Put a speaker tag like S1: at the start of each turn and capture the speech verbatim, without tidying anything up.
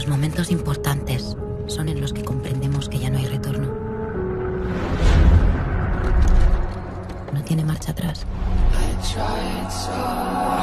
S1: Los momentos importantes son en los que comprendemos que ya no hay retorno. No tiene marcha atrás.
S2: I tried so